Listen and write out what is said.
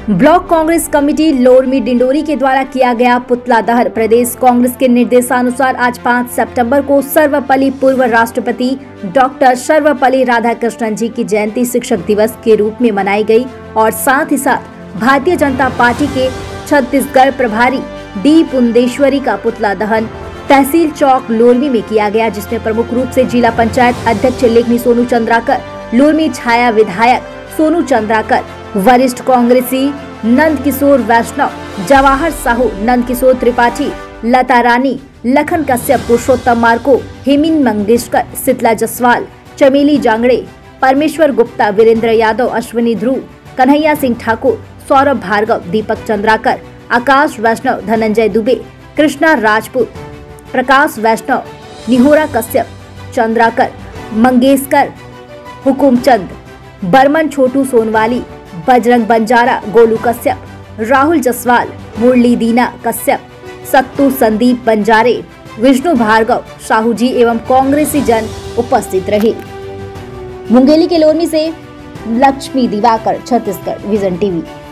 Block Congress committee Lormi Dindori के द्वारा किया गया पुतला दहन। प्रदेश कांग्रेस के निर्देशानुसार आज 5 सितंबर को सर्वपल्ली पूर्व राष्ट्रपति डॉक्टर सर्वपल्ली राधाकृष्णन जी की जयंती शिक्षक दिवस के रूप में मनाई गई और साथ ही साथ भारतीय जनता पार्टी के छत्तीसगढ़ प्रभारी डी पुंदेश्वरी का पुतला दहन तहसील चौक लोरमी में किया गया, जिसमें प्रमुख रूप से जिला पंचायत अध्यक्ष लेखनी सोनू चंद्राकर, लोरमी छाया विधायक सोनू चंद्राकर, वरिष्ठ कांग्रेसी नंद किशोर वैष्णव, जवाहर साहू, नंद किशोर त्रिपाठी, लता रानी, लखन कश्यप, पुरुषोत्तम मार्को, हेमिन मंगेशकर, शीतला जसवाल, चमेली जांगड़े, परमेश्वर गुप्ता, वीरेंद्र यादव, अश्विनी ध्रुव, कन्हैया सिंह ठाकुर, सौरभ भार्गव, दीपक चंद्राकर, आकाश वैष्णव, धनंजय दुबे, कृष्णा राजपूत, प्रकाश वैष्णव, निहोरा कश्यप, चंद्राकर, मंगेशकर, हुकुमचंद, बर्मन, छोटू सोनवाली, बजरंग बंजारा, गोलू कश्यप, राहुल जसवाल, मुरली दीना कश्यप, सत्तू संदीप बंजारे, विष्णु भार्गव, साहू जी एवं कांग्रेसी जन उपस्थित रहे। मुंगेली के लोरमी से लक्ष्मी दिवाकर, छत्तीसगढ़ विजन टीवी।